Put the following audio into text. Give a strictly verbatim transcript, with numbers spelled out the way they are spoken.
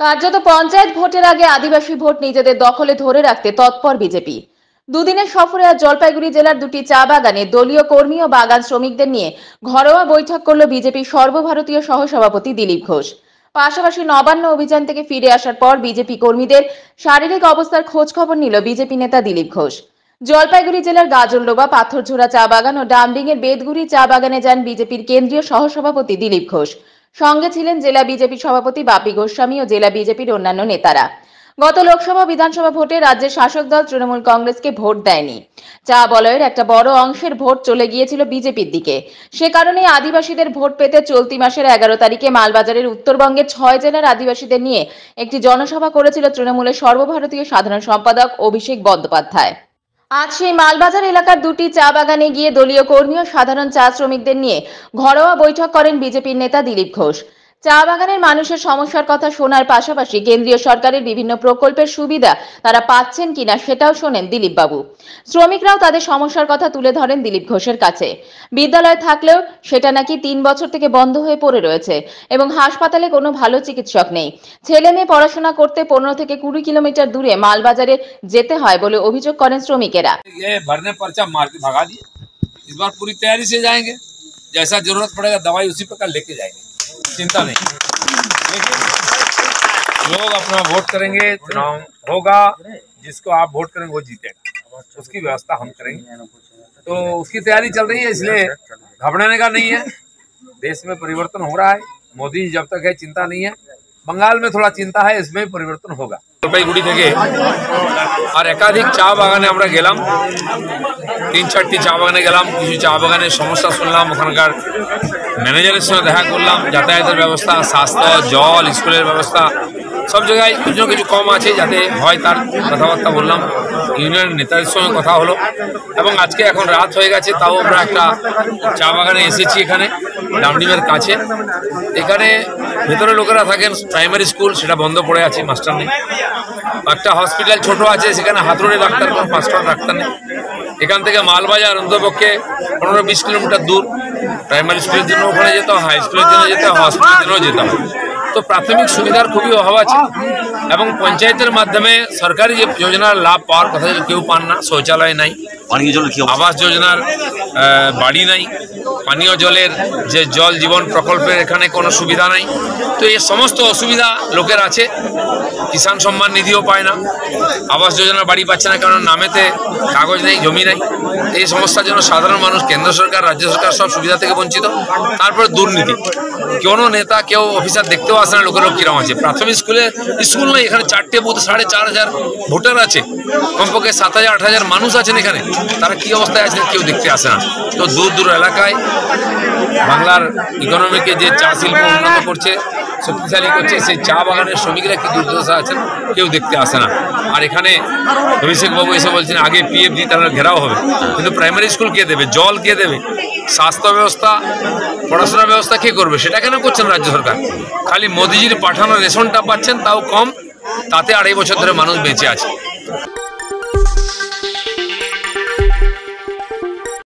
কার্যত পঞ্চায়েত ভোটের আগে আদিবাসী ভোট নিজেদের দখলে ধরে রাখতে তৎপর বিজেপি। দুদিনের সফরে আজ জলপাইগুড়ি জেলার দুটি চা বাগানে দলীয় কর্মী ও বাগান শ্রমিকদের নিয়ে ঘরোয়া বৈঠক করল বিজেপির সর্বভারতীয় সহসভাপতি দিলীপ ঘোষ। পাশাপাশি নবান্ন অভিযান থেকে ফিরে আসার পর বিজেপি কর্মীদের শারীরিক অবস্থার খোঁজ খবর নিল বিজেপি নেতা দিলীপ ঘোষ। জলপাইগুড়ি জেলার গাজরডোবা, পাথরঝোড়া চা বাগান ও ডামডিং এর বেদগুড়ি চা বাগানে যান বিজেপির কেন্দ্রীয় সহসভাপতি দিলীপ ঘোষ। সঙ্গে ছিলেন জেলা বিজেপি সভাপতি বাপি গোস্বামী ও জেলা বিজেপির অন্যান্য নেতারা। গত লোকসভা বিধানসভা ভোটে রাজ্যের শাসক দল তৃণমূল কংগ্রেসকে ভোট দেয়নি। চা বলয়ের একটা বড় অংশের ভোট চলে গিয়েছিল বিজেপির দিকে। সে কারণে আদিবাসীদের ভোট পেতে চলতি মাসের এগারো তারিখে মালবাজারের উত্তরবঙ্গের ছয় জেলার আদিবাসীদের নিয়ে একটি জনসভা করেছিল তৃণমূলের সর্বভারতীয় সাধারণ সম্পাদক অভিষেক বন্দ্যোপাধ্যায়। আজ সেই মালবাজার এলাকার দুটি চা বাগানে গিয়ে দলীয় কর্মী ও সাধারণ চা শ্রমিকদের নিয়ে ঘরোয়া বৈঠক করেন বিজেপির নেতা দিলীপ ঘোষ। চা বাগানের মানুষের সমস্যার কথা শোনার পাশাপাশি কেন্দ্রীয় সরকারের বিভিন্ন প্রকল্পের সুবিধা তারা পাচ্ছেন কিনা সেটাও শোনেন দিলীপ বাবু। শ্রমিকরাও তাদের সমস্যার কথা তুলে ধরেন দিলীপ ঘোষের কাছে। বিদ্যালয় থাকলেও সেটা নাকি তিন বছর থেকে বন্ধ হয়ে পড়ে রয়েছে এবং হাসপাতালে কোনো ভালো চিকিৎসক নেই। ছেলে মেয়ে পড়াশোনা করতে পনেরো থেকে কুড়ি কিলোমিটার দূরে মালবাজারে যেতে হয় বলে অভিযোগ করেন শ্রমিকেরা। ये भरने पर्चा मार के भगा दिए। इस बार पूरी तैयारी से जाएंगे, जैसा जरूरत पड़ेगा दवाई उसी प्रकार लेके जाएंगे, चिंता नहीं। लेकिन लोग अपना वोट करेंगे, चुनाव होगा, जिसको आप वोट करेंगे वो जीतेगा, उसकी व्यवस्था हम करेंगे। तो उसकी तैयारी चल रही है, इसलिए घबराने का नहीं है। देश में परिवर्तन हो रहा है, मोदी जब तक है चिंता नहीं है। बंगाल में थोड़ा चिंता है, इसमें परिवर्तन होगा। জলপাইগুড়ি থেকে আর একাধিক চা বাগানে আমরা গেলাম, তিন চারটি চা বাগানে গেলাম, কিছু চা বাগানের সমস্যা শুনলাম, ওখানকার ম্যানেজারের সঙ্গে দেখা করলাম, যাতায়াতের ব্যবস্থা, স্বাস্থ্য, জল, স্কুলের ব্যবস্থা সব জায়গায় কিছু না কিছু কম আছে, যাতে হয় তার কথাবার্তা বললাম। ইউনিয়নের নেতাদের সঙ্গে কথা হলো এবং আজকে এখন রাত হয়ে গেছে, তাও আমরা একটা চা বাগানে এসেছি, এখানে ডামডিমের কাছে। এখানে ভেতরে লোকেরা থাকেন, প্রাইমারি স্কুল সেটা বন্ধ পড়ে আছে, মাস্টার নেই। একটা হসপিটাল ছোট আছে, সেখানে হাতুড়ে ডাক্তার, কোনো মাস্টার ডাক্তার নেই। এখান থেকে মালবাজার অন্তপক্ষে পনেরো বিশ কিলোমিটার দূর। প্রাইমারি স্কুলের জন্য ওখানে যেতে হয়, হাই স্কুলের জন্য যেতে হয়, হসপিটালের জন্য যেতে হয়। তো প্রাথমিক সুবিধার খুবই অভাব আছে এবং পঞ্চায়েতের মাধ্যমে সরকারি যে যোজনার লাভ পাওয়ার কথা কেউ পান না। শৌচালয় নাই, আবাস যোজনার বাড়ি নাই, পানীয় জলের যে জল জীবন প্রকল্পের এখানে কোনো সুবিধা নাই। তো এই সমস্ত অসুবিধা লোকের আছে। কিষাণ সম্মান নিধিও পায় না, আবাস যোজনার বাড়ি পাচ্ছে না, কারণ নামেতে কাগজ নেই, জমি নেই। এই সমস্যার জন্য সাধারণ মানুষ কেন্দ্র সরকার, রাজ্য সরকার সব সুবিধা থেকে বঞ্চিত। তারপরে দুর্নীতি, কোনো নেতা কেউ অফিসার দেখতেও আসে না লোকেরও কিরম আছে। প্রাথমিক স্কুলে স্কুল নেই, এখানে চারটে বুথ, সাড়ে চার হাজার ভোটার আছে, কমপক্ষে সাত হাজার আট হাজার মানুষ আছেন এখানে। তারা কি অবস্থায় আছেন কেউ দেখতে আসে না। তো দূর দূর এলাকায় বাংলার ইকোনমিকে যে চা শিল্প উন্নত করছে, শক্তিশালী করছে, সেই চা বাগানের শ্রমিকরা কি দুর্দশা আছেন কেউ দেখতে আসে না। আর এখানে অভিষেকবাবু এসে বলছেন আগে পিএফ দিয়ে তাহলে ঘেরাও হবে, কিন্তু প্রাইমারি স্কুল কে দেবে, জল কে দেবে, স্বাস্থ্য ব্যবস্থা, পড়াশোনার ব্যবস্থা কে করবে? সেটা কেন করছেন রাজ্য সরকার? খালি মোদিজির পাঠানো রেশনটা পাচ্ছেন, তাও কম, তাতে আড়াই বছর ধরে মানুষ বেঁচে আছে।